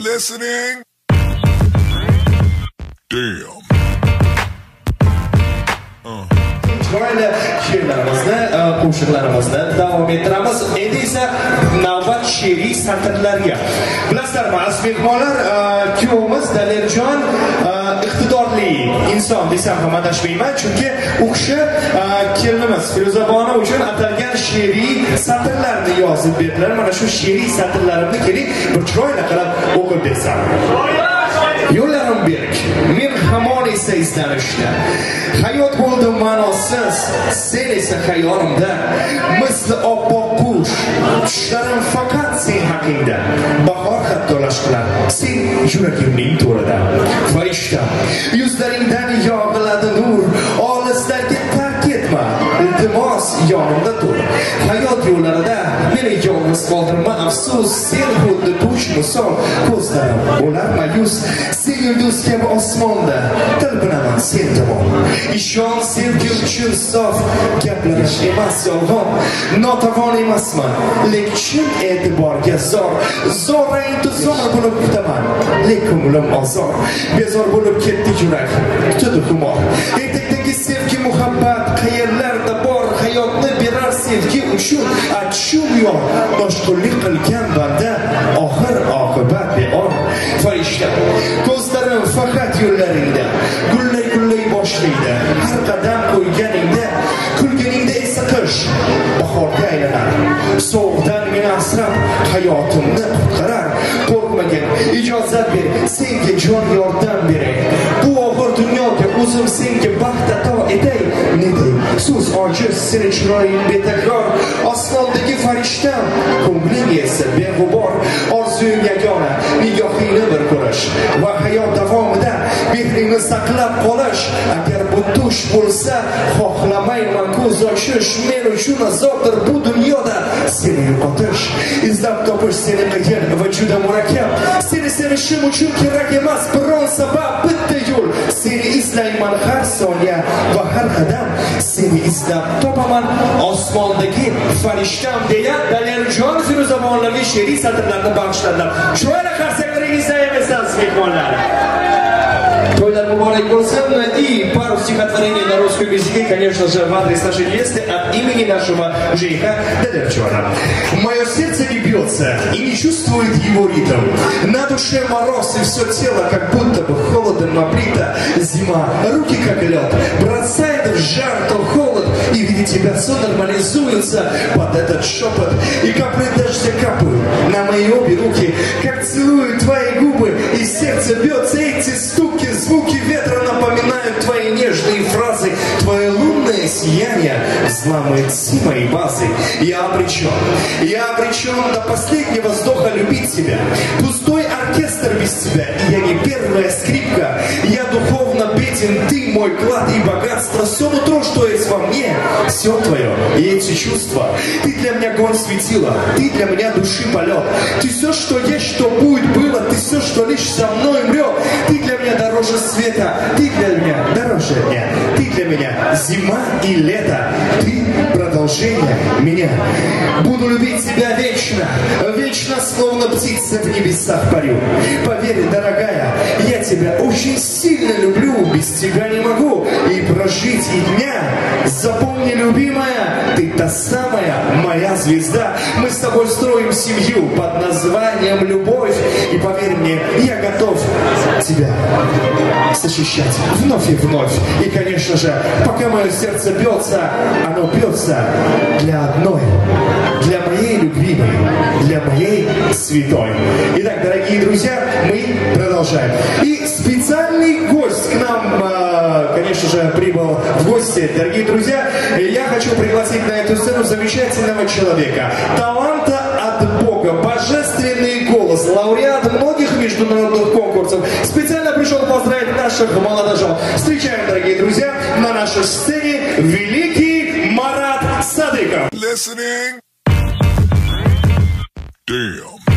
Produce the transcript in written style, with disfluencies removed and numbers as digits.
listening? Damn. Chiroyli she'rlarimizni, qo'shiqlarimizni davom ettiramiz. Endi esa navbat she'riy satrlarga. Bilasizlarmi, aziz mehmonlar, kuyovimiz Daliljon iqtidorli inson desam ham adashmayman, chunki u kishi kelinimiz Firuzabonu uchun atalgan she'riy satrlarni yozib berdilar. Mana shu she'riy satrlarimni keling bir chiroyli qilib o'qib bersam. Yo'llarim berk, men hamon esa izlanishda. Hayot bo'ldi ma'nosiz, sen esa xayolimda. Misli oppoq qush, tushlarim faqat sen haqingda. Bahor hatto'lash qilar, sen yuragimning to'rida. Farishta, yuzlaringdan yog'iladi nur, olislarga tark etma, iltimos yonimda tur. Hayot yo'llarida meni yolg'iz qoldirma, afsus, sen xuddi qush misol, ko'zlarim bo'lar mayus. Sen yulduz kabi osmonda, talpinaman sen tomon. Ishon sevgi uchun sof, gaplarim emas yolg'on. Notavon emasman, lekin e'tiborga zor. Zo'ra intizor bo'lib kutaman, lekin ko'nglim ozor. Bezor bo'lib ketdi yurak, kutadi xumor. Ertakdagi sevgi muhabbat qayerlarda bor? Hayotni berar sevgi uchun achishum yo'q. Boshqonlik qilgan banda oxir oqibat beor. Farishta, ko'zlarim faqat yo'llaringda, gullay boshlaydi. Har qadam qo'yganingda, kulganingda esa qish bahorga aylanar. Sovuqdan meni asrab, hayotimni qutqarar. Qo'rqmagin, ijozat ber, senga jon yordam beray. Bu og'ir dunyoga o'zim senga baxt ato etay. Ne dey, so'z ojiz, seni chiroying betakror. Osmondagi farishtam, ko'ngling esa beg'ubor. Orzuyim yagona, nigohingni bir ko'rish va hayot davomida mehringni saqlab qolish. Agar bu tush bo'lsa, xohlamayman ko'z ochish. Men uchun azobdir bu dunyoda seni yo'qotish. Izlab topish seni qiyin va juda murakkab. Seni sevishim uchun kerak emas biron sabab, bitta yo'l. Seni izlayman har soniya va har qadam. Seni izlab topaman osmondagi farishtam deya Daliljon Firuzabonlarga she'riy satrlarni bag'ishladilar. Chiroyli qarsaklaringizda emasasiz mehmonlar. To'ylar muborak bo'lsin. И пару стихотворений на русском языке, конечно же, в адрес нашей невесты от имени нашего жениха Далилджона. Мое сердце не бьется и не чувствует его ритм. На душе мороз и все тело как будто бы холодом облито. Зима, руки как лед, бросает в жар то холод. И видя тебя сон нормализуется под этот шепот. И капли дождя капают на мои обе руки, как целуют твои губы. И сердце бьется, эти стуки, звуки ветра напоминают твои нежные фразы. Твое лунное сияние взламывает все мои базы. Я обречен до последнего вздоха любить тебя. Пустой оркестр без тебя, и я не первая скрипка. Я духовно беден, ты мой клад и богатство. Все нутро, что есть во мне, все твое и эти чувства. Ты для меня гон светила, ты для меня души полет. Ты все, что есть, что будет, было. Ты все, что лишь со мной мрет. Ты для меня дороже света, ты для меня дороже дня. Ты для меня зима и лето, ты продолжение меня. Буду любить тебя вечно, вечно, словно птица в небесах парю. Поверь, дорогая, я тебя очень сильно люблю. Без тебя не могу и прожить и дня. Запомни, любимая, ты та самая моя звезда. Мы с тобой строим семью под названием любовь. И поверь мне, я готов тебя защищать вновь и вновь. И, конечно же, пока мое сердце бьется, оно бьется для одной, для моей любимой, для моей святой. Итак, дорогие друзья, мы продолжаем. И специальный гость к нам, конечно же, прибыл в гости. Дорогие друзья, я хочу пригласить на эту сцену замечательного человека. Таланта от Бога, божественный голос, лауреат многих международных конкурсов. Специально пришел поздравить наших молодожен. Встречаем, дорогие друзья, на нашей сцене великий Марат Садыков. Listening? Damn.